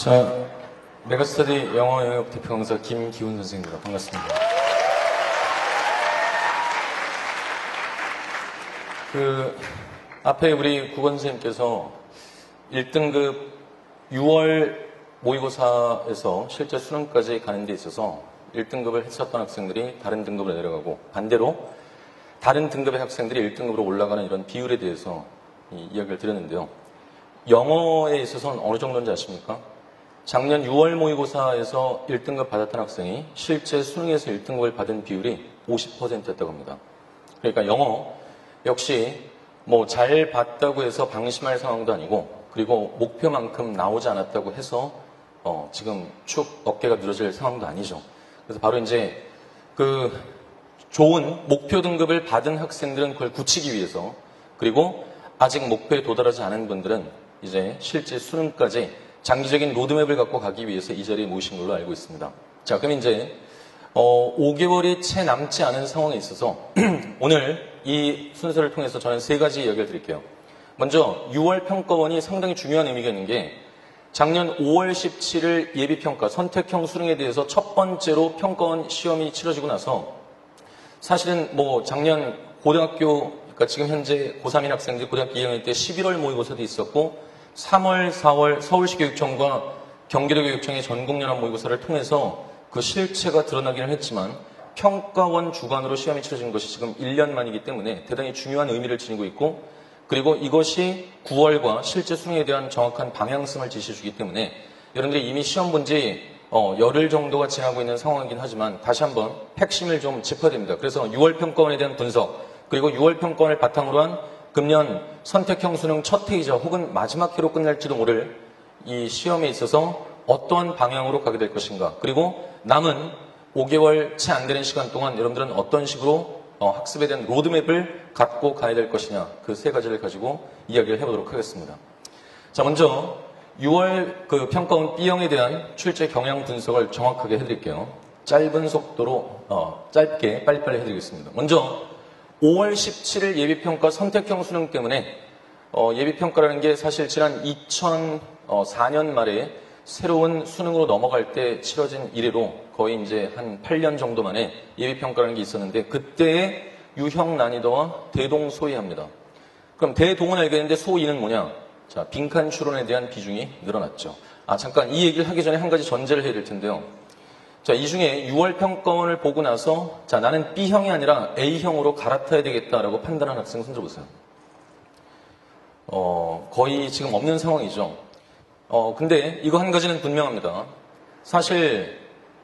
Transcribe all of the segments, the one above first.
자, 메가스터디 영어 영역 대표 강사 김기훈 선생님입니다. 반갑습니다. 앞에 우리 국어 선생님께서 1등급 6월 모의고사에서 실제 수능까지 가는 데 있어서 1등급을 했었던 학생들이 다른 등급으로 내려가고, 반대로 다른 등급의 학생들이 1등급으로 올라가는 이런 비율에 대해서 이야기를 드렸는데요. 영어에 있어서는 어느 정도인지 아십니까? 작년 6월 모의고사에서 1등급 받았던 학생이 실제 수능에서 1등급을 받은 비율이 50%였다고 합니다. 그러니까 영어 역시 뭐 잘 봤다고 해서 방심할 상황도 아니고, 그리고 목표만큼 나오지 않았다고 해서 지금 축 어깨가 늘어질 상황도 아니죠. 그래서 바로 이제 좋은 목표 등급을 받은 학생들은 그걸 굳히기 위해서, 그리고 아직 목표에 도달하지 않은 분들은 이제 실제 수능까지 장기적인 로드맵을 갖고 가기 위해서 이 자리에 모이신 걸로 알고 있습니다. 자, 그럼 이제 5개월이 채 남지 않은 상황에 있어서 오늘 이 순서를 통해서 저는 3가지 이야기를 드릴게요. 먼저 6월 평가원이 상당히 중요한 의미가 있는 게, 작년 5월 17일 예비평가 선택형 수능에 대해서 첫 번째로 평가원 시험이 치러지고 나서, 사실은 뭐 작년 고등학교, 그러니까 지금 현재 고3인 학생들이 고등학교 2학년 때 11월 모의고사도 있었고, 3월, 4월 서울시 교육청과 경기도 교육청의 전국연합 모의고사를 통해서 그 실체가 드러나기는 했지만, 평가원 주관으로 시험이 치러진 것이 지금 1년 만이기 때문에 대단히 중요한 의미를 지니고 있고, 그리고 이것이 9월과 실제 수능에 대한 정확한 방향성을 제시해주기 때문에 여러분들이 이미 시험 본지 열흘 정도가 지나고 있는 상황이긴 하지만 다시 한번 핵심을 좀 짚어야 됩니다. 그래서 6월 평가원에 대한 분석, 그리고 6월 평가원을 바탕으로 한 금년 선택형 수능 첫 회이자 혹은 마지막 회로 끝날지도 모를 이 시험에 있어서 어떠한 방향으로 가게 될 것인가, 그리고 남은 5개월 채 안 되는 시간 동안 여러분들은 어떤 식으로 학습에 대한 로드맵을 갖고 가야 될 것이냐, 그 3가지를 가지고 이야기를 해보도록 하겠습니다. 자, 먼저 6월 평가원 B형에 대한 출제 경향 분석을 정확하게 해드릴게요. 짧은 속도로 짧게 빨리빨리 해드리겠습니다. 먼저 5월 17일 예비평가 선택형 수능 때문에 예비평가라는 게 사실 지난 2004년 말에 새로운 수능으로 넘어갈 때 치러진 이래로 거의 이제 한 8년 정도 만에 예비평가라는 게 있었는데, 그때의 유형 난이도와 대동소이합니다. 그럼 대동은 알겠는데 소이는 뭐냐? 자, 빈칸 추론에 대한 비중이 늘어났죠. 잠깐 이 얘기를 하기 전에 한 가지 전제를 해야 될 텐데요. 자, 이 중에 6월 평가원을 보고 나서, 자, 나는 B형이 아니라 A형으로 갈아타야 되겠다라고 판단한 학생 손 들어보세요. 거의 지금 없는 상황이죠. 근데 이거 한 가지는 분명합니다. 사실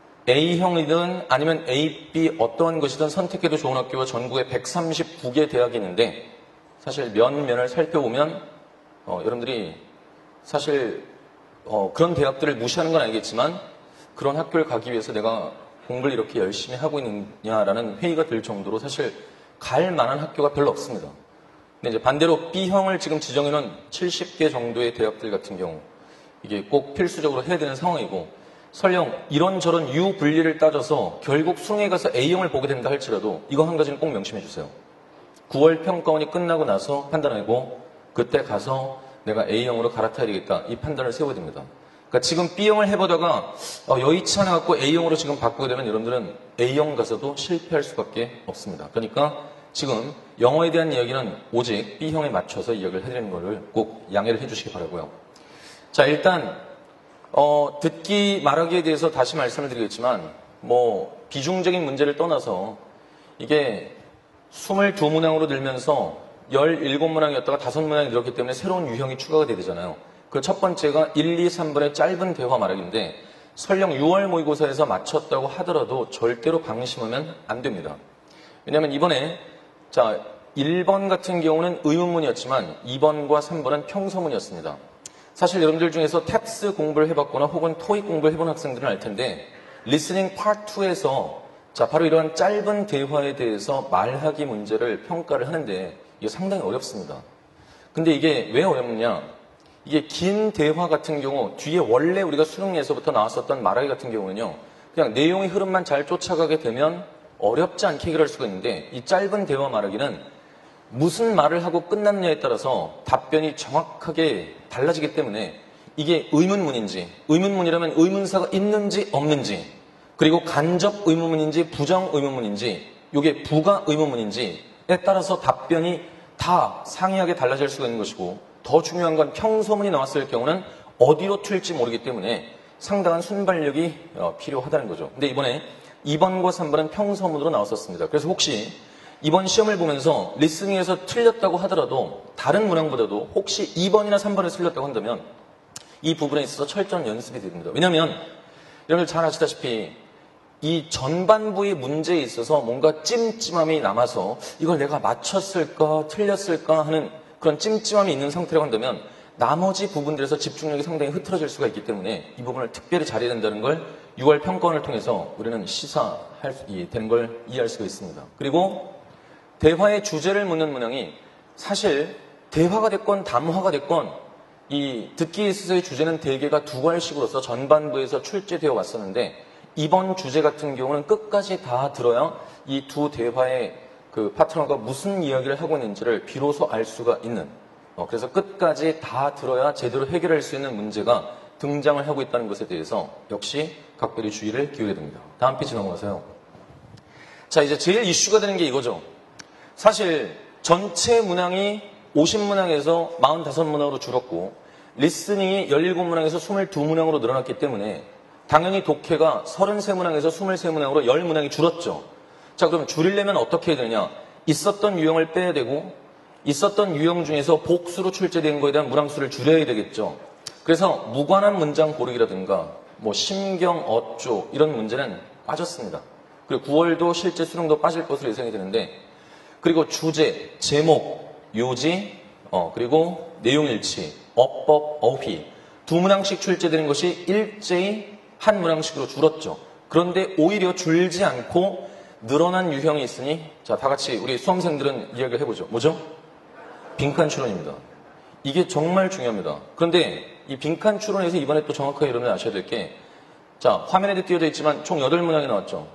A형이든 아니면 A, B 어떠한 것이든 선택해도 좋은 학교가 전국에 139개 대학이 있는데, 사실 면을 살펴보면 여러분들이 사실 그런 대학들을 무시하는 건 알겠지만, 그런 학교를 가기 위해서 내가 공부를 이렇게 열심히 하고 있느냐라는 회의가 들 정도로 사실 갈 만한 학교가 별로 없습니다. 근데 이제 반대로 B형을 지금 지정해놓은 70개 정도의 대학들 같은 경우, 이게 꼭 필수적으로 해야 되는 상황이고, 설령 이런저런 유분리를 따져서 결국 수능에 가서 A형을 보게 된다 할지라도 이거 한 가지는 꼭 명심해 주세요. 9월 평가원이 끝나고 나서 판단하고, 그때 가서 내가 A형으로 갈아타야 되겠다, 이 판단을 세워야 됩니다. 그러니까 지금 B형을 해보다가 여의치 않아 갖고 A형으로 지금 바꾸게 되면 여러분들은 A형 가서도 실패할 수밖에 없습니다. 그러니까 지금 영어에 대한 이야기는 오직 B형에 맞춰서 이야기를 해드리는 것을 꼭 양해를 해주시기 바라고요. 자, 일단 듣기 말하기에 대해서 다시 말씀을 드리겠지만, 뭐 비중적인 문제를 떠나서 이게 22문항으로 늘면서 17문항이었다가 5문항이 늘었기 때문에 새로운 유형이 추가가 돼야 되잖아요. 그 첫 번째가 1, 2, 3번의 짧은 대화 말하기인데, 설령 6월 모의고사에서 맞췄다고 하더라도 절대로 방심하면 안 됩니다. 왜냐하면 이번에, 자, 1번 같은 경우는 의문문이었지만 2번과 3번은 평서문이었습니다. 사실 여러분들 중에서 탭스 공부를 해봤거나 혹은 토익 공부를 해본 학생들은 알 텐데, 리스닝 파트 2에서 자, 바로 이러한 짧은 대화에 대해서 말하기 문제를 평가를 하는데 이게 상당히 어렵습니다. 근데 이게 왜 어렵냐? 이게 긴 대화 같은 경우, 뒤에 원래 우리가 수능에서부터 나왔었던 말하기 같은 경우는요, 그냥 내용의 흐름만 잘 쫓아가게 되면 어렵지 않게 해결할 수가 있는데, 이 짧은 대화 말하기는 무슨 말을 하고 끝났느냐에 따라서 답변이 정확하게 달라지기 때문에 이게 의문문인지, 의문문이라면 의문사가 있는지 없는지, 그리고 간접 의문문인지 부정 의문문인지, 이게 부가 의문문인지에 따라서 답변이 다 상이하게 달라질 수가 있는 것이고, 더 중요한 건 평서문이 나왔을 경우는 어디로 튈지 모르기 때문에 상당한 순발력이 필요하다는 거죠. 근데 이번에 2번과 3번은 평서문으로 나왔었습니다. 그래서 혹시 이번 시험을 보면서 리스닝에서 틀렸다고 하더라도 다른 문항보다도 혹시 2번이나 3번을 틀렸다고 한다면 이 부분에 있어서 철저한 연습이 됩니다. 왜냐하면 여러분들 잘 아시다시피 이 전반부의 문제에 있어서 뭔가 찜찜함이 남아서 이걸 내가 맞췄을까 틀렸을까 하는 그런 찜찜함이 있는 상태라고 한다면 나머지 부분들에서 집중력이 상당히 흐트러질 수가 있기 때문에 이 부분을 특별히 잘해야 된다는 걸 6월 평가원을 통해서 우리는 되는 걸 이해할 수가 있습니다. 그리고 대화의 주제를 묻는 문항이 사실 대화가 됐건 담화가 됐건 이 듣기에 있어서의 주제는 대개가 두 갈식으로서 전반부에서 출제되어 왔었는데 이번 주제 같은 경우는 끝까지 다 들어야 이 두 대화의 그 파트너가 무슨 이야기를 하고 있는지를 비로소 알 수가 있는 그래서 끝까지 다 들어야 제대로 해결할 수 있는 문제가 등장을 하고 있다는 것에 대해서 역시 각별히 주의를 기울여야 됩니다. 다음 페이지 넘어가세요. 자, 이제 제일 이슈가 되는 게 이거죠. 사실 전체 문항이 50문항에서 45문항으로 줄었고 리스닝이 17문항에서 22문항으로 늘어났기 때문에 당연히 독해가 33문항에서 23문항으로 10문항이 줄었죠. 자, 그럼 줄이려면 어떻게 해야 되느냐? 있었던 유형을 빼야 되고 있었던 유형 중에서 복수로 출제된 거에 대한 문항수를 줄여야 되겠죠. 그래서 무관한 문장 고르기라든가 뭐 심경, 어조 이런 문제는 빠졌습니다. 그리고 9월도 실제 수능도 빠질 것으로 예상이 되는데 그리고 주제, 제목, 요지, 그리고 내용일치, 어법, 어휘 두 문항씩 출제되는 것이 일제히 한 문항씩으로 줄었죠. 그런데 오히려 줄지 않고 늘어난 유형이 있으니 자, 다 같이 우리 수험생들은 이야기를 해보죠. 뭐죠? 빈칸 추론입니다. 이게 정말 중요합니다. 그런데 이 빈칸 추론에서 이번에 또 정확하게 여러분이 아셔야 될 게 자, 화면에도 띄어져 있지만 총 8문항이 나왔죠.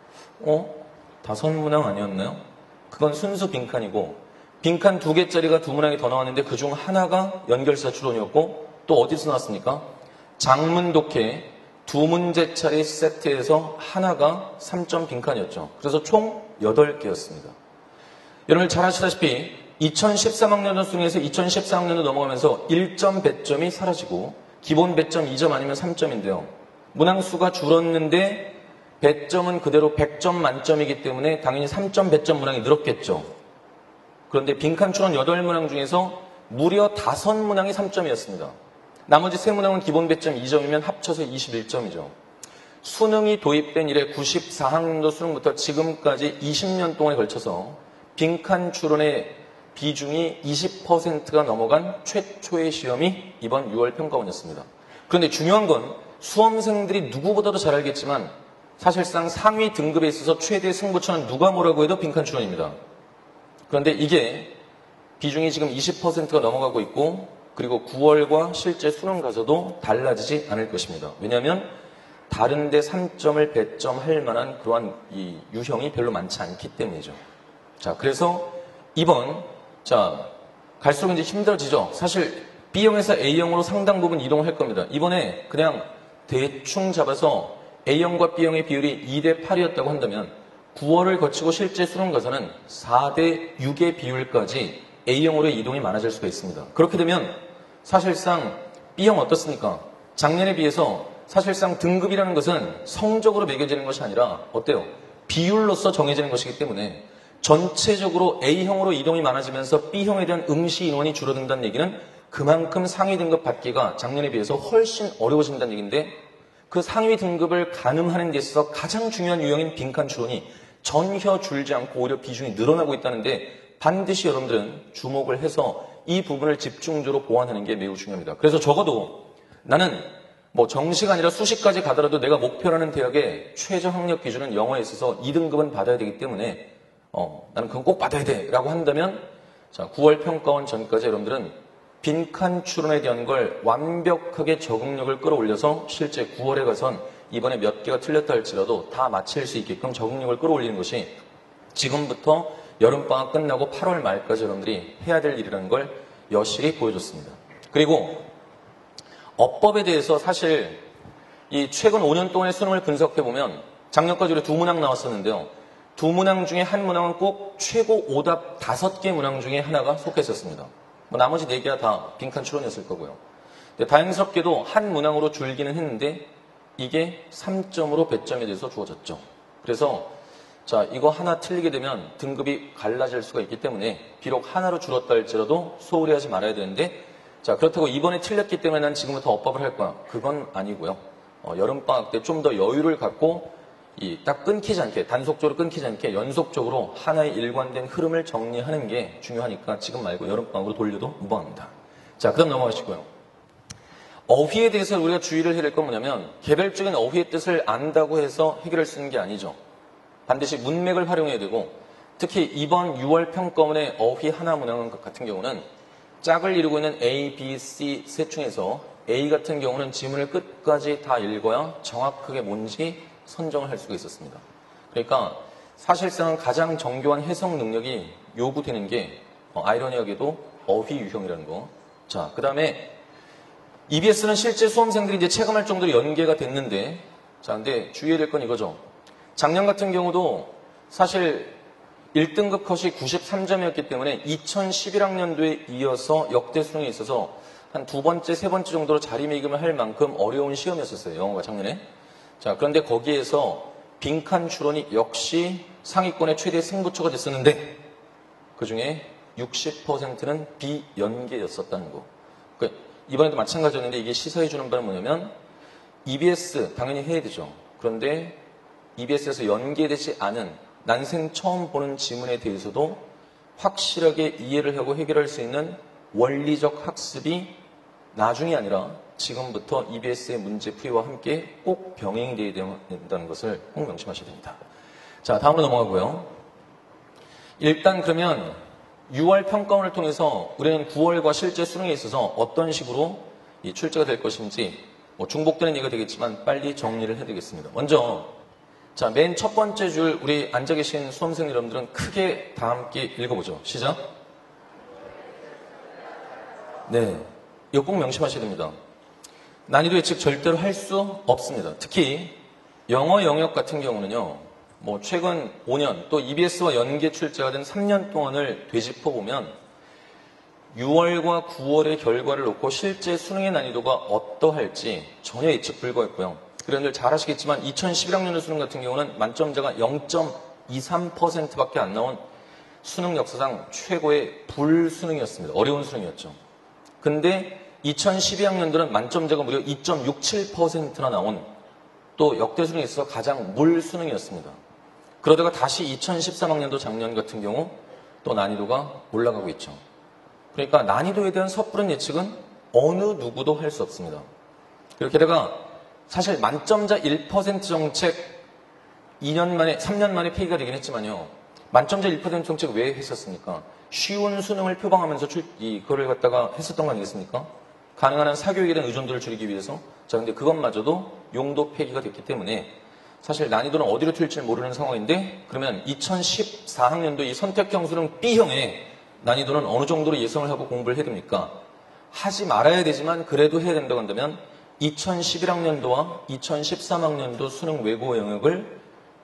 5문항 아니었나요? 그건 순수 빈칸이고 빈칸 2개짜리가 2문항이 더 나왔는데 그중 하나가 연결사 추론이었고 또 어디서 나왔습니까? 장문 독해 2문제짜리 세트에서 하나가 3점 빈칸이었죠. 그래서 총 8개였습니다. 여러분 잘 아시다시피 2013학년도 수능에서 2014학년도 넘어가면서 1점 배점이 사라지고 기본 배점 2점 아니면 3점인데요. 문항수가 줄었는데 배점은 그대로 100점 만점이기 때문에 당연히 3점 배점 문항이 늘었겠죠. 그런데 빈칸 추론 8문항 중에서 무려 5문항이 3점이었습니다. 나머지 3문항은 기본 배점 2점이면 합쳐서 21점이죠. 수능이 도입된 이래 94학년도 수능부터 지금까지 20년 동안에 걸쳐서 빈칸 추론의 비중이 20%가 넘어간 최초의 시험이 이번 6월 평가원이었습니다. 그런데 중요한 건 수험생들이 누구보다도 잘 알겠지만 사실상 상위 등급에 있어서 최대 승부처는 누가 뭐라고 해도 빈칸 추론입니다. 그런데 이게 비중이 지금 20%가 넘어가고 있고 그리고 9월과 실제 수능 가서도 달라지지 않을 것입니다. 왜냐하면 다른 데 3점을 배점할 만한 그러한 이 유형이 별로 많지 않기 때문이죠. 자, 그래서 이번 갈수록 이제 힘들어지죠. 사실 B형에서 A형으로 상당 부분 이동을 할 겁니다. 이번에 그냥 대충 잡아서 A형과 B형의 비율이 2대 8이었다고 한다면 9월을 거치고 실제 수능 가서는 4대 6의 비율까지 A형으로의 이동이 많아질 수가 있습니다. 그렇게 되면 사실상 B형 어떻습니까? 작년에 비해서 사실상 등급이라는 것은 성적으로 매겨지는 것이 아니라 어때요? 비율로서 정해지는 것이기 때문에 전체적으로 A형으로 이동이 많아지면서 B형에 대한 응시 인원이 줄어든다는 얘기는 그만큼 상위 등급 받기가 작년에 비해서 훨씬 어려워진다는 얘기인데 그 상위 등급을 가늠하는 데 있어서 가장 중요한 유형인 빈칸 추론이 전혀 줄지 않고 오히려 비중이 늘어나고 있다는데 반드시 여러분들은 주목을 해서 이 부분을 집중적으로 보완하는 게 매우 중요합니다. 그래서 적어도 나는 뭐 정시가 아니라 수시까지 가더라도 내가 목표라는 대학의 최저 학력 기준은 영어에 있어서 2등급은 받아야 되기 때문에 나는 그건 꼭 받아야 돼 라고 한다면 자, 9월 평가원 전까지 여러분들은 빈칸 추론에 대한 걸 완벽하게 적응력을 끌어올려서 실제 9월에 가선 이번에 몇 개가 틀렸다 할지라도 다 맞힐 수 있게끔 적응력을 끌어올리는 것이 지금부터 여름방학 끝나고 8월 말까지 여러분들이 해야 될 일이라는 걸 여실히 보여줬습니다. 그리고 어법에 대해서 사실 이 최근 5년 동안의 수능을 분석해보면 작년까지 우리 두 문항 나왔었는데요. 두 문항 중에 한 문항은 꼭 최고 오답 5개 문항 중에 하나가 속했었습니다. 뭐 나머지 4개가 다 빈칸 추론이었을 거고요. 다행스럽게도 한 문항으로 줄기는 했는데 이게 3점으로 배점이 돼서 주어졌죠. 그래서 자, 이거 하나 틀리게 되면 등급이 갈라질 수가 있기 때문에 비록 하나로 줄었다 할지라도 소홀히 하지 말아야 되는데 자, 그렇다고 이번에 틀렸기 때문에 난 지금부터 업법을 할 거야. 그건 아니고요. 여름방학 때 좀 더 여유를 갖고 딱 끊기지 않게, 단속적으로 끊기지 않게 연속적으로 하나의 일관된 흐름을 정리하는 게 중요하니까 지금 말고 여름방학으로 돌려도 무방합니다. 자, 그 다음 넘어가시고요. 어휘에 대해서 우리가 주의를 해야 될 건 뭐냐면 개별적인 어휘의 뜻을 안다고 해서 해결할 수 있는 게 아니죠. 반드시 문맥을 활용해야 되고 특히 이번 6월 평가원의 어휘 하나 문항 같은 경우는 짝을 이루고 있는 A, B, C 셋 중에서 A 같은 경우는 지문을 끝까지 다 읽어야 정확하게 뭔지 선정을 할 수가 있었습니다. 그러니까 사실상 가장 정교한 해석 능력이 요구되는 게 아이러니하게도 어휘 유형이라는 거. 자, 그 다음에 EBS는 실제 수험생들이 이제 체감할 정도로 연계가 됐는데 자, 근데 주의해야 될 건 이거죠. 작년 같은 경우도 사실 1등급 컷이 93점이었기 때문에 2011학년도에 이어서 역대 수능에 있어서 한 두 번째, 세 번째 정도로 자리매김을 할 만큼 어려운 시험이었었어요. 영어가 작년에. 자, 그런데 거기에서 빈칸 추론이 역시 상위권의 최대 승부처가 됐었는데 그 중에 60%는 비연계였었다는 거. 그러니까 이번에도 마찬가지였는데 이게 시사해 주는 바는 뭐냐면 EBS 당연히 해야 되죠. 그런데 EBS에서 연계되지 않은 난생 처음 보는 지문에 대해서도 확실하게 이해를 하고 해결할 수 있는 원리적 학습이 나중이 아니라 지금부터 EBS의 문제 풀이와 함께 꼭 병행이 되어야 된다는 것을 꼭 명심하셔야 됩니다. 자, 다음으로 넘어가고요. 일단 그러면 6월 평가원을 통해서 우리는 9월과 실제 수능에 있어서 어떤 식으로 이 출제가 될 것인지 중복되는 얘기가 되겠지만 빨리 정리를 해드리겠습니다. 먼저 자, 맨 첫 번째 줄 우리 앉아 계신 수험생 여러분들은 크게 다 함께 읽어보죠. 시작. 네, 이거 꼭 명심하셔야 됩니다. 난이도 예측 절대로 할 수 없습니다. 특히 영어 영역 같은 경우는요. 최근 5년 또 EBS와 연계 출제가 된 3년 동안을 되짚어보면 6월과 9월의 결과를 놓고 실제 수능의 난이도가 어떠할지 전혀 예측 불가했고요. 그런데 잘 아시겠지만 2011학년 수능 같은 경우는 만점자가 0.23%밖에 안 나온 수능 역사상 최고의 불수능이었습니다. 어려운 수능이었죠. 근데 2012학년도는 만점자가 무려 2.67%나 나온 또 역대 수능에 있어서 가장 물수능이었습니다. 그러다가 다시 2013학년도 작년 같은 경우 또 난이도가 올라가고 있죠. 그러니까 난이도에 대한 섣부른 예측은 어느 누구도 할 수 없습니다. 이렇게다가 사실 만점자 1% 정책 2년 만에, 3년 만에 폐기가 되긴 했지만요. 만점자 1% 정책 왜 했었습니까? 쉬운 수능을 표방하면서 그거를 갖다가 했었던 거 아니겠습니까? 가능한 한 사교육에 대한 의존도를 줄이기 위해서. 자, 근데 그것마저도 용도 폐기가 됐기 때문에 사실 난이도는 어디로 튈지 모르는 상황인데 그러면 2014학년도 이 선택형 수능 B형의 난이도는 어느 정도로 예상을 하고 공부를 해야 됩니까? 하지 말아야 되지만 그래도 해야 된다고 한다면 2011학년도와 2013학년도 수능 외고 영역을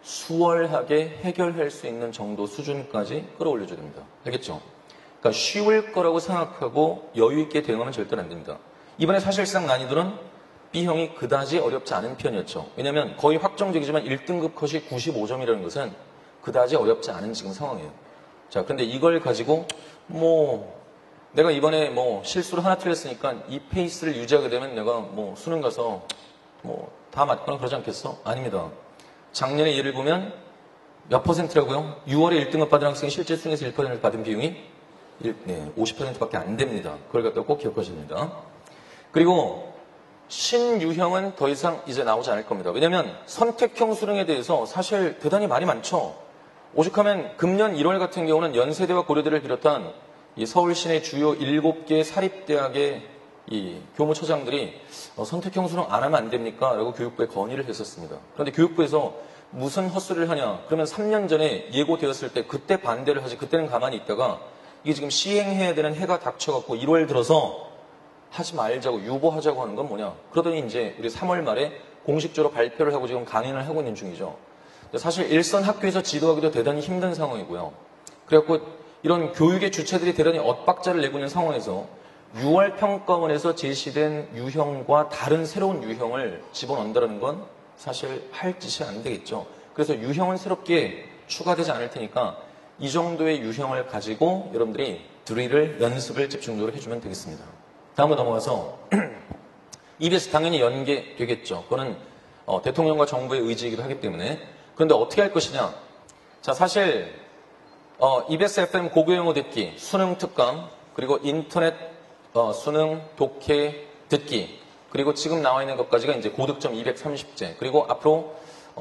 수월하게 해결할 수 있는 정도 수준까지 끌어올려줘야 됩니다. 알겠죠? 그러니까 쉬울 거라고 생각하고 여유 있게 대응하면 절대로 안 됩니다. 이번에 사실상 난이도는 B형이 그다지 어렵지 않은 편이었죠. 왜냐하면 거의 확정적이지만 1등급 컷이 95점이라는 것은 그다지 어렵지 않은 지금 상황이에요. 자, 그런데 이걸 가지고 내가 이번에 실수를 하나 틀렸으니까 이 페이스를 유지하게 되면 내가 수능 가서 다 맞거나 그러지 않겠어? 아닙니다. 작년에 예를 보면 몇 퍼센트라고요? 6월에 1등급 받은 학생이 실제 수능에서 1% 받은 비용이 50%밖에 안 됩니다. 그걸 갖다 꼭 기억하셔야 됩니다. 그리고 신유형은 더 이상 이제 나오지 않을 겁니다. 왜냐하면 선택형 수능에 대해서 사실 대단히 말이 많죠. 오죽하면 금년 1월 같은 경우는 연세대와 고려대를 비롯한 이 서울 시내 주요 7개 사립대학의 이 교무처장들이 선택형 수능 안 하면 안 됩니까? 라고 교육부에 건의를 했었습니다. 그런데 교육부에서 무슨 헛소리를 하냐? 그러면 3년 전에 예고되었을 때 그때 반대를 하지 그때는 가만히 있다가 이게 지금 시행해야 되는 해가 닥쳐갖고 1월 들어서 하지 말자고 유보하자고 하는 건 뭐냐? 그러더니 이제 우리 3월 말에 공식적으로 발표를 하고 지금 강연을 하고 있는 중이죠. 사실 일선 학교에서 지도하기도 대단히 힘든 상황이고요. 그래갖고 이런 교육의 주체들이 대단히 엇박자를 내고 있는 상황에서 6월 평가원에서 제시된 유형과 다른 새로운 유형을 집어넣는다는 건 사실 할 짓이 안 되겠죠. 그래서 유형은 새롭게 추가되지 않을 테니까 이 정도의 유형을 가지고 여러분들이 드릴을 연습을 집중적으로 해주면 되겠습니다. 다음으로 넘어가서 EBS 당연히 연계되겠죠. 그거는 대통령과 정부의 의지이기도 하기 때문에. 그런데 어떻게 할 것이냐? 자, 사실 EBS FM 고교영어 듣기, 수능 특강, 그리고 인터넷 수능 독해 듣기, 그리고 지금 나와 있는 것까지가 이제 고득점 230제, 그리고 앞으로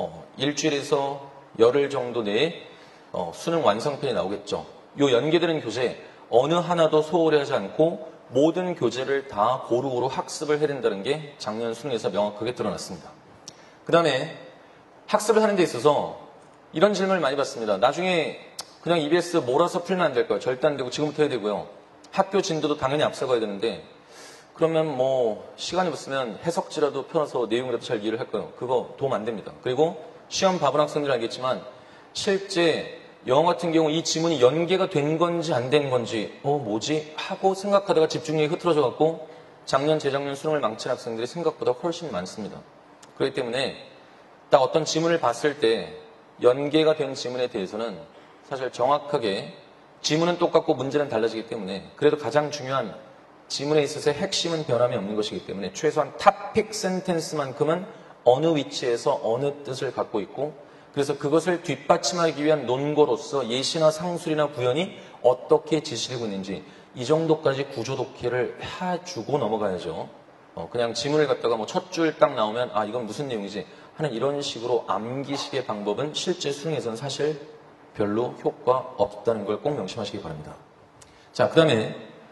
일주일에서 열흘 정도 내에 수능 완성편이 나오겠죠. 이 연계되는 교재 어느 하나도 소홀히 하지 않고 모든 교재를 다 고루고루 학습을 해야 된다는 게 작년 수능에서 명확하게 드러났습니다. 그 다음에 학습을 하는 데 있어서 이런 질문을 많이 받습니다. 나중에 그냥 EBS 몰아서 풀면 안 될까요? 절대 안 되고 지금부터 해야 되고요. 학교 진도도 당연히 앞서가야 되는데 그러면 뭐 시간이 없으면 해석지라도 펴서 내용이라도 잘 이해를 할까요? 그거 도움 안 됩니다. 그리고 시험 봐본 학생들은 알겠지만 실제 영어 같은 경우 이 지문이 연계가 된 건지 안 된 건지 뭐지? 하고 생각하다가 집중력이 흐트러져 갖고 작년, 재작년 수능을 망친 학생들이 생각보다 훨씬 많습니다. 그렇기 때문에 딱 어떤 지문을 봤을 때 연계가 된 지문에 대해서는 사실 정확하게 지문은 똑같고 문제는 달라지기 때문에 그래도 가장 중요한 지문에 있어서의 핵심은 변함이 없는 것이기 때문에 최소한 탑픽 센텐스만큼은 어느 위치에서 어느 뜻을 갖고 있고 그래서 그것을 뒷받침하기 위한 논거로서 예시나 상술이나 구현이 어떻게 지시되고 있는지 이 정도까지 구조 독해를 해주고 넘어가야죠. 그냥 지문을 갖다가 뭐 첫 줄 딱 나오면 이건 무슨 내용이지 하는 이런 식으로 암기식의 방법은 실제 수능에서는 사실 별로 효과 없다는 걸 꼭 명심하시기 바랍니다. 자, 그 다음에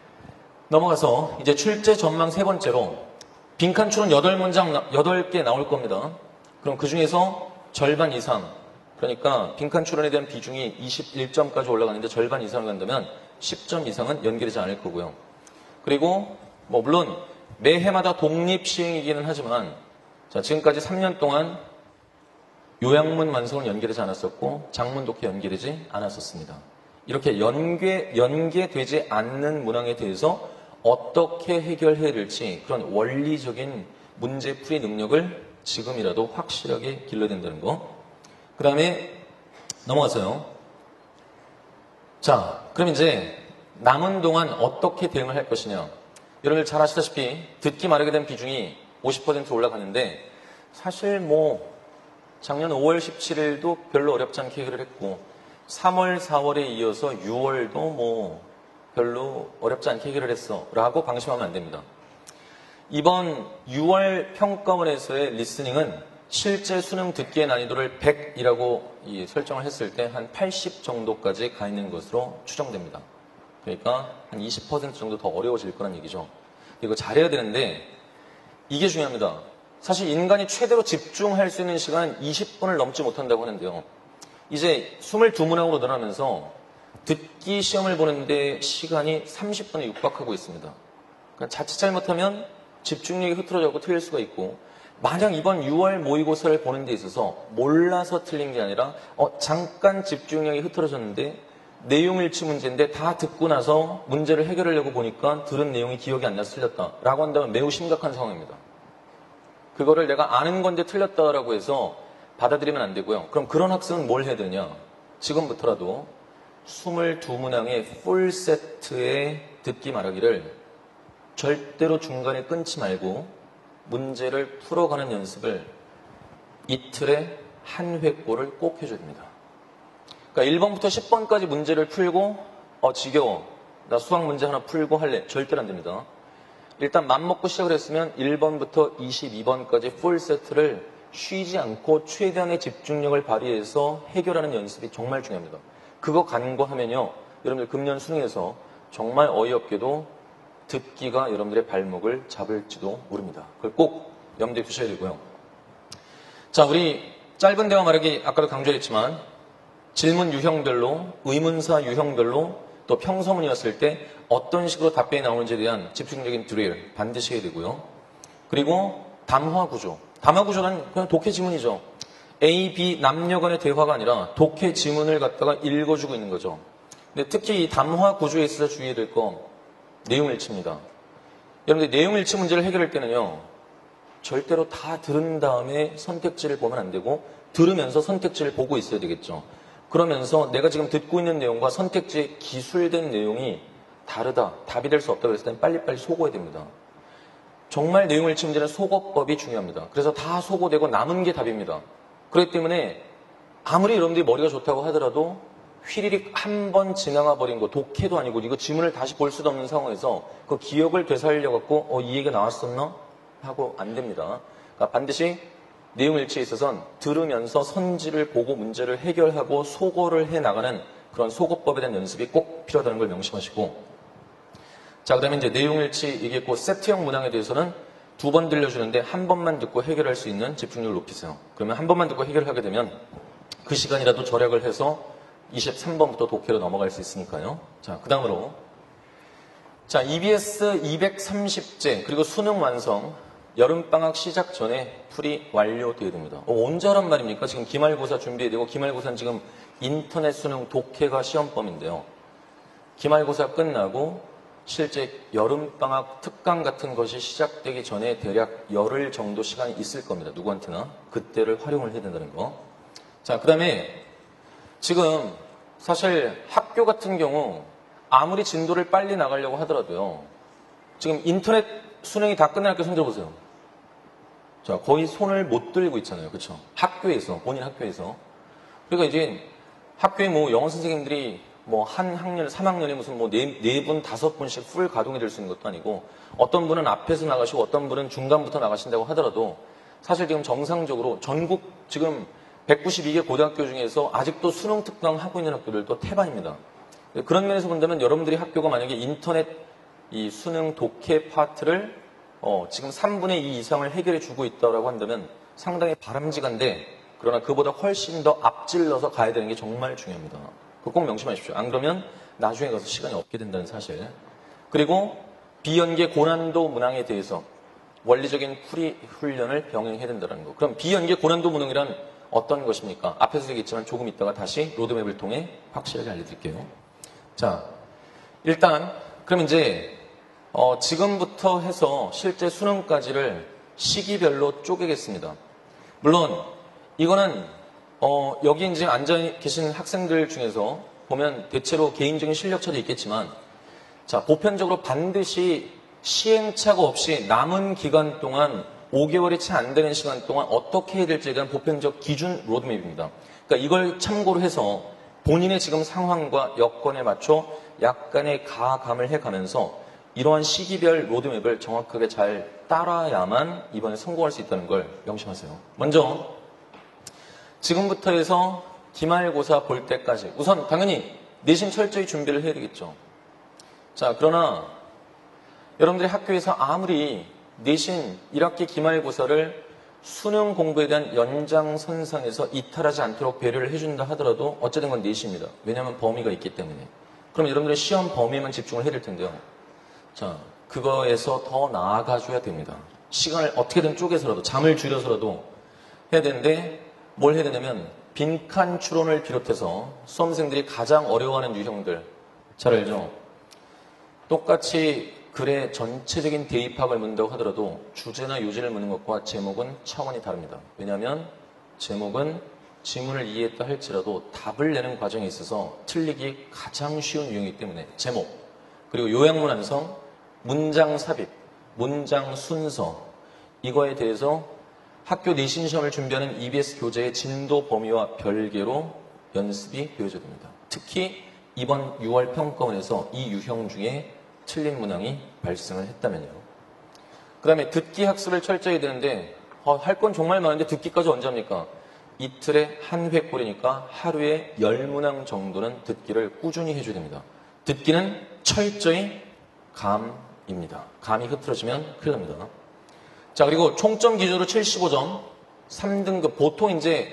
넘어가서 이제 출제 전망 세 번째로 빈칸 추론 8개 나올 겁니다. 그럼 그 중에서 절반 이상, 그러니까 빈칸 추론에 대한 비중이 21점까지 올라가는데 절반 이상을 간다면 10점 이상은 연결되지 않을 거고요. 그리고 뭐 물론 매해마다 독립 시행이기는 하지만 자, 지금까지 3년 동안 요약문 완성은 연계되지 않았었고 장문 독해 연계되지 않았었습니다. 이렇게 연계되지 않는 문항에 대해서 어떻게 해결해야 될지 그런 원리적인 문제풀이 능력을 지금이라도 확실하게 길러야 된다는 거. 그 다음에 넘어가서요. 자, 그럼 이제 남은 동안 어떻게 대응을 할 것이냐. 여러분들 잘 아시다시피 듣기 말하게 된 비중이 50% 올라가는데 사실 뭐 작년 5월 17일도 별로 어렵지 않게 해결을 했고 3월, 4월에 이어서 6월도 뭐 별로 어렵지 않게 해결을 했어 라고 방심하면 안 됩니다. 이번 6월 평가원에서의 리스닝은 실제 수능 듣기의 난이도를 100이라고 설정을 했을 때 한 80 정도까지 가 있는 것으로 추정됩니다. 그러니까 한 20% 정도 더 어려워질 거란 얘기죠. 이거 잘해야 되는데 이게 중요합니다. 사실 인간이 최대로 집중할 수 있는 시간은 20분을 넘지 못한다고 하는데요. 이제 22문항으로 늘어나면서 듣기 시험을 보는데 시간이 30분에 육박하고 있습니다. 그러니까 자칫 잘못하면 집중력이 흐트러져서 틀릴 수가 있고 만약 이번 6월 모의고사를 보는 데 있어서 몰라서 틀린 게 아니라 잠깐 집중력이 흐트러졌는데 내용 일치 문제인데 다 듣고 나서 문제를 해결하려고 보니까 들은 내용이 기억이 안 나서 틀렸다라고 한다면 매우 심각한 상황입니다. 그거를 내가 아는 건데 틀렸다라고 해서 받아들이면 안 되고요. 그럼 그런 학생은 뭘 해야 되냐? 지금부터라도 22문항의 풀 세트의 듣기 말하기를 절대로 중간에 끊지 말고 문제를 풀어가는 연습을 이틀에 한 회꼴을 꼭 해줘야 됩니다. 그러니까 1번부터 10번까지 문제를 풀고 지겨워. 나 수학 문제 하나 풀고 할래. 절대로 안 됩니다. 일단 맘먹고 시작을 했으면 1번부터 22번까지 풀 세트를 쉬지 않고 최대한의 집중력을 발휘해서 해결하는 연습이 정말 중요합니다. 그거 간과하면요. 여러분들 금년 수능에서 정말 어이없게도 듣기가 여러분들의 발목을 잡을지도 모릅니다. 그걸 꼭 염두에 두셔야 되고요. 자, 우리 짧은 대화 말하기 아까도 강조했지만 질문 유형별로, 의문사 유형별로 또 평서문이었을 때 어떤 식으로 답변이 나오는지에 대한 집중적인 드릴 반드시 해야 되고요. 그리고 담화 구조. 담화 구조는 그냥 독해 지문이죠. A, B 남녀 간의 대화가 아니라 독해 지문을 갖다가 읽어주고 있는 거죠. 근데 특히 이 담화 구조에 있어서 주의해야 될 거 내용일치입니다. 여러분들 내용일치 문제를 해결할 때는요. 절대로 다 들은 다음에 선택지를 보면 안 되고 들으면서 선택지를 보고 있어야 되겠죠. 그러면서 내가 지금 듣고 있는 내용과 선택지에 기술된 내용이 다르다. 답이 될 수 없다고 했을 때는 빨리빨리 소거해야 됩니다. 정말 내용일치 문제는 소거법이 중요합니다. 그래서 다 소거되고 남은 게 답입니다. 그렇기 때문에 아무리 여러분들이 머리가 좋다고 하더라도 휘리릭 한 번 지나가 버린 거 독해도 아니고 이거 지문을 다시 볼 수도 없는 상황에서 그 기억을 되살려갖고 이 얘기가 나왔었나? 하고 안 됩니다. 그러니까 반드시 내용일치에 있어서는 들으면서 선지를 보고 문제를 해결하고 소거를 해나가는 그런 소거법에 대한 연습이 꼭 필요하다는 걸 명심하시고 자, 그 다음에 이제 내용일치 이게 곧 세트형 문항에 대해서는 2번 들려주는데 한 번만 듣고 해결할 수 있는 집중력을 높이세요. 그러면 한 번만 듣고 해결하게 되면 그 시간이라도 절약을 해서 23번부터 독해로 넘어갈 수 있으니까요. 자, 그 다음으로 자, EBS 230제 그리고 수능 완성 여름방학 시작 전에 풀이 완료되어야 됩니다. 언제 하란 말입니까? 지금 기말고사 준비해야 되고 기말고사는 지금 인터넷 수능 독해가 시험범인데요. 기말고사 끝나고 실제 여름방학 특강 같은 것이 시작되기 전에 대략 열흘 정도 시간이 있을 겁니다. 누구한테나. 그때를 활용을 해야 된다는 거. 자, 그 다음에 지금 사실 학교 같은 경우 아무리 진도를 빨리 나가려고 하더라도요. 지금 인터넷 수능이 다 끝날 때 손 들어보세요. 자, 거의 손을 못 들고 있잖아요. 그렇죠? 학교에서, 본인 학교에서. 그러니까 이제 학교에 뭐 영어 선생님들이 뭐 한 학년, 3학년에 무슨 뭐 네 분, 5분씩 풀 가동이 될 수 있는 것도 아니고 어떤 분은 앞에서 나가시고 어떤 분은 중간부터 나가신다고 하더라도 사실 지금 정상적으로 전국 지금 192개 고등학교 중에서 아직도 수능 특강 하고 있는 학교들도 태반입니다. 그런 면에서 본다면 여러분들이 학교가 만약에 인터넷 이 수능 독해 파트를 지금 3분의 2 이상을 해결해 주고 있다고 한다면 상당히 바람직한데 그러나 그보다 훨씬 더 앞질러서 가야 되는 게 정말 중요합니다. 그거 꼭 명심하십시오. 안 그러면 나중에 가서 시간이 없게 된다는 사실. 그리고 비연계 고난도 문항에 대해서 원리적인 풀이 훈련을 병행해야 된다는 거. 그럼 비연계 고난도 문항이란 어떤 것입니까? 앞에서 얘기했지만 조금 있다가 다시 로드맵을 통해 확실하게 알려드릴게요. 자, 일단 그럼 이제 지금부터 해서 실제 수능까지를 시기별로 쪼개겠습니다. 물론 이거는 여기 이제 앉아 계신 학생들 중에서 보면 대체로 개인적인 실력 차도 있겠지만 자, 보편적으로 반드시 시행착오 없이 남은 기간 동안 5개월이 채 안 되는 시간 동안 어떻게 해야 될지에 대한 보편적 기준 로드맵입니다. 그러니까 이걸 참고로 해서 본인의 지금 상황과 여건에 맞춰 약간의 가감을 해가면서 이러한 시기별 로드맵을 정확하게 잘 따라야만 이번에 성공할 수 있다는 걸 명심하세요. 먼저 지금부터 해서 기말고사 볼 때까지 우선 당연히 내신 철저히 준비를 해야 되겠죠. 자, 그러나 여러분들이 학교에서 아무리 내신 1학기 기말고사를 수능 공부에 대한 연장선상에서 이탈하지 않도록 배려를 해준다 하더라도 어쨌든 건 내신입니다. 왜냐하면 범위가 있기 때문에. 그럼 여러분들의 시험 범위에만 집중을 해야 될 텐데요. 자, 그거에서 더 나아가줘야 됩니다. 시간을 어떻게든 쪼개서라도 잠을 줄여서라도 해야 되는데 뭘 해야 되냐면 빈칸 추론을 비롯해서 수험생들이 가장 어려워하는 유형들 잘 알죠? 똑같이 글의 전체적인 대입학을 묻는다고 하더라도 주제나 요지를 묻는 것과 제목은 차원이 다릅니다. 왜냐하면 제목은 지문을 이해했다 할지라도 답을 내는 과정에 있어서 틀리기 가장 쉬운 유형이기 때문에 제목, 그리고 요약문 완성, 문장 삽입, 문장 순서 이거에 대해서 학교 내신 시험을 준비하는 EBS 교재의 진도 범위와 별개로 연습이 되어져야 됩니다. 특히 이번 6월 평가원에서 이 유형 중에 틀린 문항이 발생을 했다면요. 그 다음에 듣기 학습을 철저히 해야 되는데 할 건 정말 많은데 듣기까지 언제 합니까? 이틀에 한 회꼴이니까 하루에 10문항 정도는 듣기를 꾸준히 해줘야 됩니다. 듣기는 철저히 감입니다. 감이 흐트러지면 큰일 납니다. 자, 그리고 총점 기준으로 75점, 3등급. 보통 이제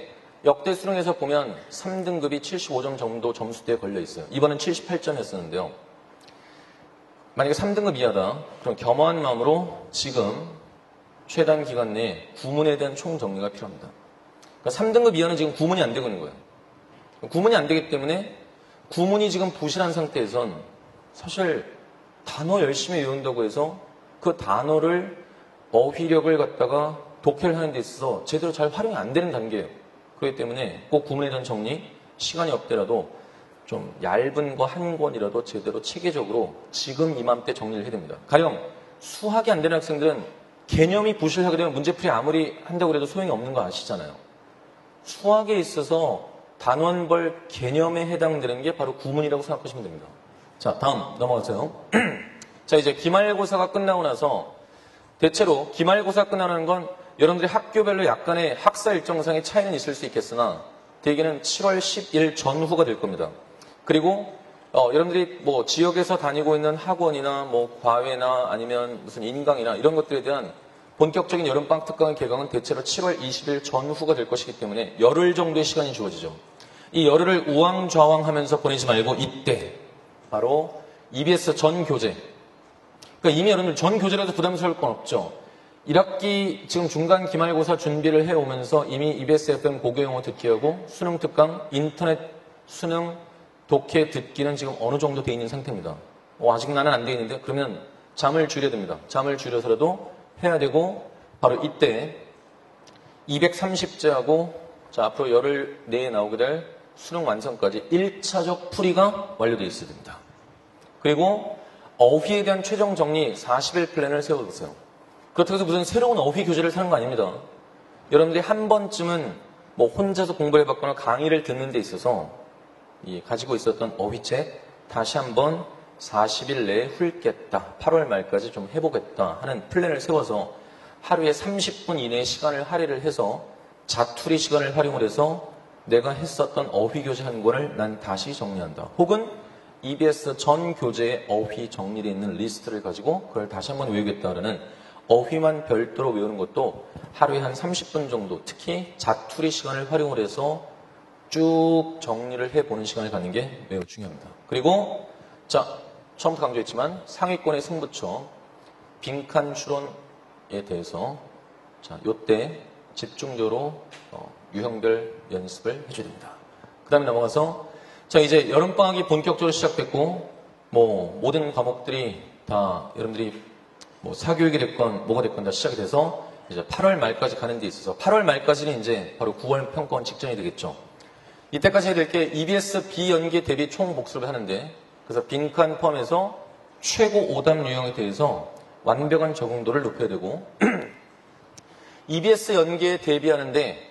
역대 수능에서 보면 3등급이 75점 정도 점수대에 걸려 있어요. 이번엔 78점이었었는데요. 만약에 3등급 이하다, 그럼 겸허한 마음으로 지금 최단 기간 내에 구문에 대한 총정리가 필요합니다. 그러니까 3등급 이하는 지금 구문이 안 되고 있는 거예요. 구문이 안 되기 때문에 구문이 지금 부실한 상태에선 사실 단어 열심히 외운다고 해서 그 단어를 어휘력을 갖다가 독해를 하는 데 있어서 제대로 잘 활용이 안 되는 단계예요. 그렇기 때문에 꼭 구문에 대한 정리, 시간이 없더라도 좀 얇은 거 한 권이라도 제대로 체계적으로 지금 이맘때 정리를 해야 됩니다. 가령 수학이 안 되는 학생들은 개념이 부실하게 되면 문제풀이 아무리 한다고 해도 소용이 없는 거 아시잖아요. 수학에 있어서 단원벌 개념에 해당되는 게 바로 구문이라고 생각하시면 됩니다. 자, 다음 넘어가세요. 자, 이제 기말고사가 끝나고 나서 대체로 기말고사 끝나는 건 여러분들이 학교별로 약간의 학사 일정상의 차이는 있을 수 있겠으나 대개는 7월 10일 전후가 될 겁니다. 그리고 여러분들이 뭐 지역에서 다니고 있는 학원이나 뭐 과외나 아니면 무슨 인강이나 이런 것들에 대한 본격적인 여름방학 특강 개강은 대체로 7월 20일 전후가 될 것이기 때문에 열흘 정도의 시간이 주어지죠. 이 열흘을 우왕좌왕하면서 보내지 말고 이때 바로 EBS 전 교재. 그러니까 이미 여러분들 전 교재라도 부담스러울 건 없죠. 1학기 지금 중간 기말고사 준비를 해오면서 이미 EBS FM 고교영어 듣기하고 수능 특강, 인터넷 수능 독해 듣기는 지금 어느 정도 돼 있는 상태입니다. 아직 나는 안 돼 있는데 그러면 잠을 줄여야 됩니다. 잠을 줄여서라도 해야 되고 바로 이때 230제하고 자 앞으로 열흘 내에 나오게 될 수능 완성까지 1차적 풀이가 완료되어 있어야 됩니다. 그리고 어휘에 대한 최종 정리 40일 플랜을 세워보세요. 그렇다고 해서 무슨 새로운 어휘 교재를 사는 거 아닙니다. 여러분들이 한 번쯤은 뭐 혼자서 공부를 해봤거나 강의를 듣는 데 있어서 가지고 있었던 어휘책 다시 한번 40일 내에 훑겠다. 8월 말까지 좀 해보겠다 하는 플랜을 세워서 하루에 30분 이내의 시간을 할애를 해서 자투리 시간을 활용을 해서 내가 했었던 어휘 교재 한 권을 난 다시 정리한다. 혹은 EBS 전 교재의 어휘 정리되어 있는 리스트를 가지고 그걸 다시 한번 외우겠다라는 어휘만 별도로 외우는 것도 하루에 한 30분 정도 특히 자투리 시간을 활용을 해서 쭉 정리를 해보는 시간을 갖는 게 매우 중요합니다. 그리고 자 처음부터 강조했지만 상위권의 승부처 빈칸 추론에 대해서 자 요때 집중적으로 유형별 연습을 해줘야 됩니다. 그 다음에 넘어가서 자 이제 여름방학이 본격적으로 시작됐고 뭐 모든 과목들이 다 여러분들이 뭐 사교육이 됐건 뭐가 됐건 다 시작이 돼서 이제 8월 말까지 가는 데 있어서 8월 말까지는 이제 바로 9월 평가원 직전이 되겠죠. 이때까지 해야 될 게 EBS 비연계 대비 총 복습을 하는데 그래서 빈칸 포함해서 최고 오답 유형에 대해서 완벽한 적응도를 높여야 되고 EBS 연계에 대비하는데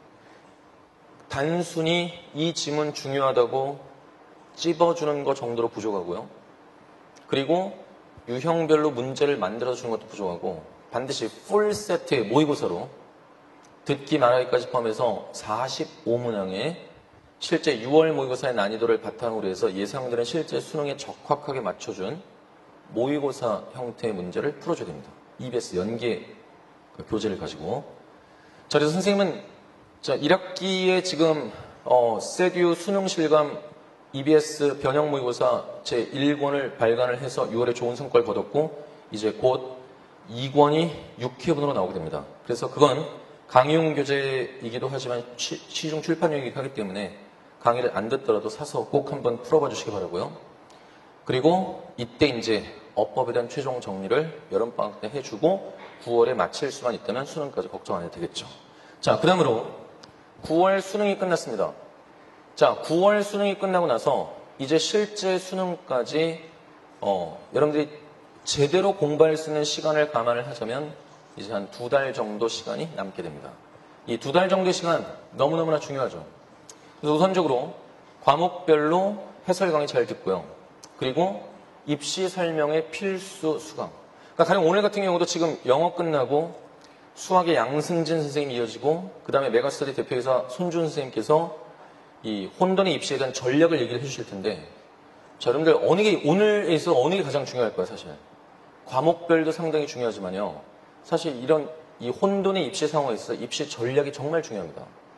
단순히 이 지문 중요하다고 찝어주는 것 정도로 부족하고요. 그리고 유형별로 문제를 만들어주는 것도 부족하고 반드시 풀 세트의 모의고사로 듣기 말하기까지 포함해서 45문항의 실제 6월 모의고사의 난이도를 바탕으로 해서 예상되는 실제 수능에 적확하게 맞춰준 모의고사 형태의 문제를 풀어줘야 됩니다. EBS 연계 교재를 가지고. 자, 그래서 선생님은 자, 1학기에 지금 세듀 수능 실감 EBS 변형 모의고사 제 1권을 발간을 해서 6월에 좋은 성과를 거뒀고 이제 곧 2권이 6회분으로 나오게 됩니다. 그래서 그건 강의용 교재이기도 하지만 시중 출판용이기도 하기 때문에 강의를 안 듣더라도 사서 꼭 한번 풀어봐 주시기 바라고요. 그리고 이때 이제 어법에 대한 최종 정리를 여름방학 때 해주고 9월에 마칠 수만 있다면 수능까지 걱정 안 해도 되겠죠. 자, 그 다음으로 9월 수능이 끝났습니다. 자, 9월 수능이 끝나고 나서 이제 실제 수능까지 여러분들이 제대로 공부할 수 있는 시간을 감안을 하자면 이제 한 2달 정도 시간이 남게 됩니다. 이 2달 정도의 시간 너무너무나 중요하죠. 그래서 우선적으로 과목별로 해설 강의 잘 듣고요. 그리고 입시 설명의 필수 수강. 그러니까 가령 오늘 같은 경우도 지금 영어 끝나고 수학의 양승진 선생님이 이어지고 그 다음에 메가스터디 대표이사 손준 선생님께서 이 혼돈의 입시에 대한 전략을 얘기를 해주실 텐데 자, 여러분들 오늘에 있어서 어느 게 가장 중요할까요, 사실? 과목별도 상당히 중요하지만요. 사실 이런 이 혼돈의 입시 상황에 있어서 입시 전략이 정말 중요합니다.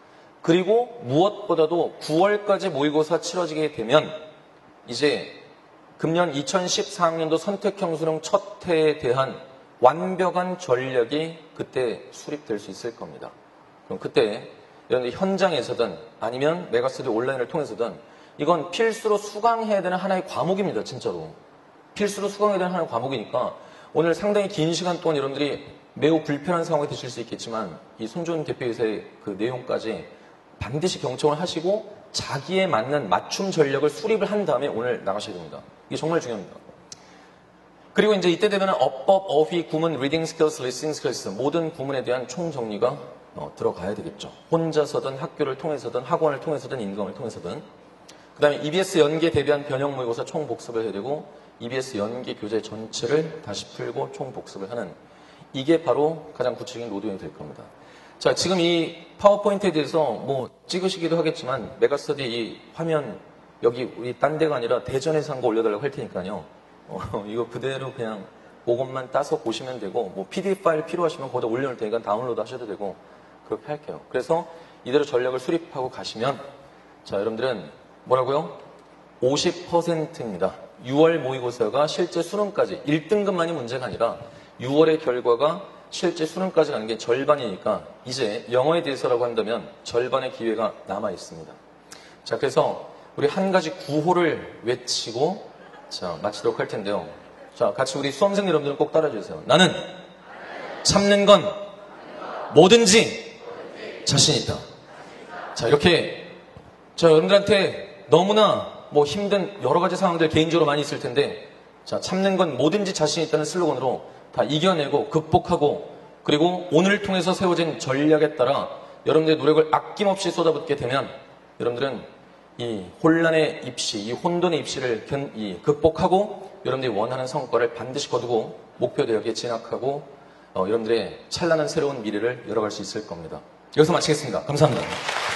그리고 무엇보다도 9월까지 모의고사 치러지게 되면 이제 금년 2014학년도 선택형 수능 첫 해에 대한 완벽한 전략이 그때 수립될 수 있을 겁니다. 그럼 그때 여러분들 현장에서든 아니면 메가스터디 온라인을 통해서든 이건 필수로 수강해야 되는 하나의 과목입니다. 진짜로. 필수로 수강해야 되는 하나의 과목이니까 오늘 상당히 긴 시간 동안 여러분들이 매우 불편한 상황이 되실 수 있겠지만 이 손준 대표이사의 그 내용까지 반드시 경청을 하시고 자기에 맞는 맞춤 전략을 수립을 한 다음에 오늘 나가셔야 됩니다. 이게 정말 중요합니다. 그리고 이제 이때 되면 어법, 어휘, 구문, 리딩 스킬스, 리스닝 스킬스 모든 구문에 대한 총정리가 들어가야 되겠죠. 혼자서든 학교를 통해서든 학원을 통해서든 인강을 통해서든 그 다음에 EBS 연계 대비한 변형 모의고사 총 복습을 해야 되고 EBS 연계 교재 전체를 다시 풀고 총 복습을 하는 이게 바로 가장 구체적인 로드맵이 될 겁니다. 자, 지금 이 파워포인트에 대해서 뭐 찍으시기도 하겠지만 메가스터디 이 화면 여기 우리 딴 데가 아니라 대전에서 한 거 올려달라고 할 테니까요. 이거 그대로 그냥 그것만 따서 보시면 되고 뭐 PDF 파일 필요하시면 거기다 올려놓을 테니까 다운로드 하셔도 되고 그렇게 할게요. 그래서 이대로 전략을 수립하고 가시면 자, 여러분들은 뭐라고요? 50%입니다. 6월 모의고사가 실제 수능까지 1등급만이 문제가 아니라 6월의 결과가 실제 수능까지 가는 게 절반이니까 이제 영어에 대해서라고 한다면 절반의 기회가 남아 있습니다. 자, 그래서 우리 한 가지 구호를 외치고 자, 마치도록 할 텐데요. 자, 같이 우리 수험생 여러분들은 꼭 따라해 주세요. 나는 참는 건 뭐든지 자신 있다. 자, 이렇게 자, 여러분들한테 너무나 뭐 힘든 여러 가지 상황들 개인적으로 많이 있을 텐데 자, 참는 건 뭐든지 자신 있다는 슬로건으로 다 이겨내고 극복하고 그리고 오늘을 통해서 세워진 전략에 따라 여러분들의 노력을 아낌없이 쏟아붓게 되면 여러분들은 이 혼란의 입시, 이 혼돈의 입시를 극복하고 여러분들이 원하는 성과를 반드시 거두고 목표 대학에 진학하고 여러분들의 찬란한 새로운 미래를 열어갈 수 있을 겁니다. 여기서 마치겠습니다. 감사합니다.